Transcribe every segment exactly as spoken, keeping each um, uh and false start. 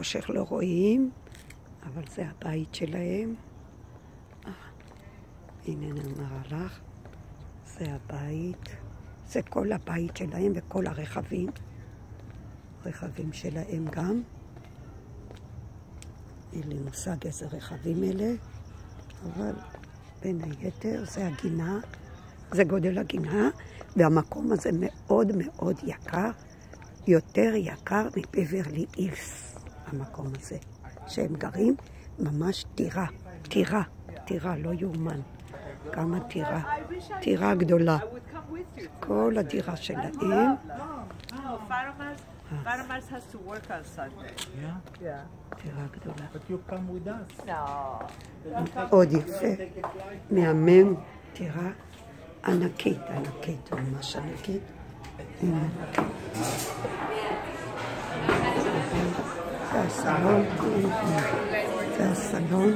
בחושך לא רואים, אבל זה הבית שלהם. אה, הנה נראה לך, זה הבית, זה כל הבית שלהם וכל הרכבים, רכבים שלהם גם. אין לי מושג איזה רכבים אלה, אבל בין היתר זה הגינה, זה גודל הגינה, והמקום הזה מאוד מאוד יקר, יותר יקר מבברלי הילס, המקום הזה שהם גרים, ממש טירה, טירה, טירה, לא יאומן, כמה טירה, טירה גדולה, כל הדירה שלהם. Farmers has to work on Sunday. Yeah? Yeah. טירה גדולה. But you come with us. No. מאוד יפה, מהמם, טירה ענקית, ענקית, ממש ענקית. הנה. זה הסלון, זה הסלון.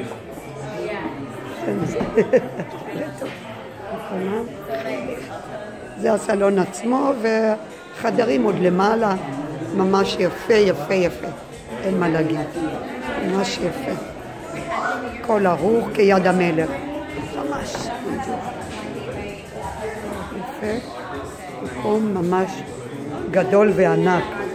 זה הסלון עצמו, וחדרים עוד למעלה, ממש יפה, יפה, יפה. אין מה להגיד, ממש יפה. כל ערוך כיד המלך, ממש יפה. מקום ממש גדול וענק.